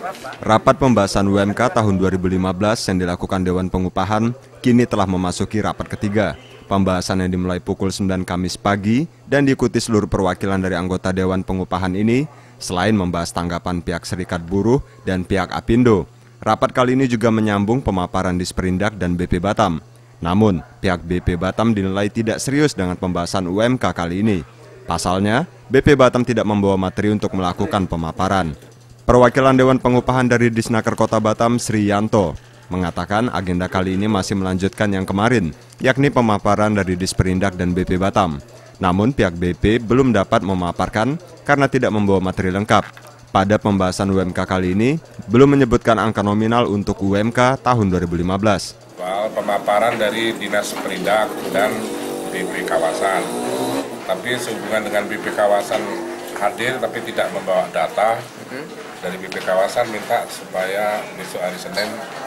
Rapat pembahasan UMK tahun 2015 yang dilakukan Dewan Pengupahan kini telah memasuki rapat ketiga. Pembahasan yang dimulai pukul 9 Kamis pagi dan diikuti seluruh perwakilan dari anggota Dewan Pengupahan ini, selain membahas tanggapan pihak Serikat Buruh dan pihak Apindo. Rapat kali ini juga menyambung pemaparan Disperindak dan BP Batam. Namun, pihak BP Batam dinilai tidak serius dengan pembahasan UMK kali ini. Pasalnya, BP Batam tidak membawa materi untuk melakukan pemaparan. Perwakilan Dewan Pengupahan dari Disnaker Kota Batam, Sri Yanto, mengatakan agenda kali ini masih melanjutkan yang kemarin, yakni pemaparan dari Disperindak dan BP Batam. Namun pihak BP belum dapat memaparkan karena tidak membawa materi lengkap. Pada pembahasan UMK kali ini, belum menyebutkan angka nominal untuk UMK tahun 2015. Soal pemaparan dari Dinas Perindak dan BP Kawasan. Tapi sehubungan dengan BP Kawasan hadir tapi tidak membawa data, dari BP Kawasan minta supaya besok hari Senin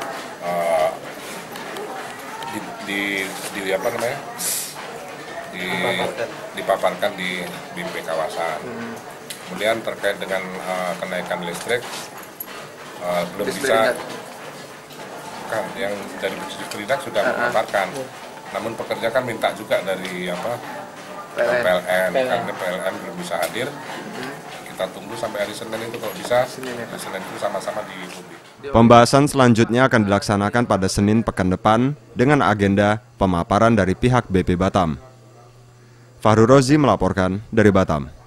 dipaparkan di BP Kawasan. Kemudian terkait dengan kenaikan listrik belum bisa, kan yang dari Disperindak sudah memaparkan. Namun pekerja kan minta juga dari PLN. Karena PLN belum bisa hadir. Kita tunggu sampai hari Senin itu, kalau bisa hari Senin itu sama-sama dipublik. Pembahasan selanjutnya akan dilaksanakan pada Senin pekan depan dengan agenda pemaparan dari pihak BP Batam. Fahru Rozi melaporkan dari Batam.